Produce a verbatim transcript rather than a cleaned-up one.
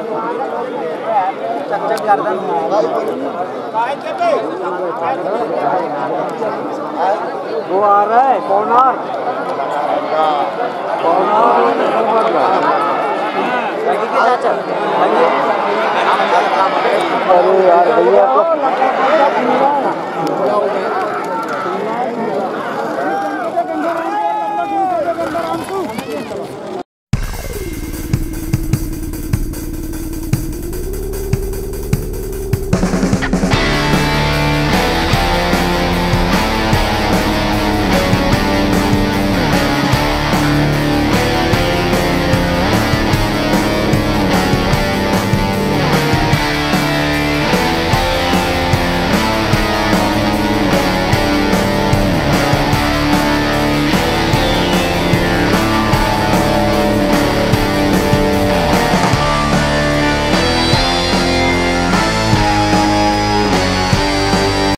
चक गर्दन वो आ रहा है कौन और कौन और अरे यार भैया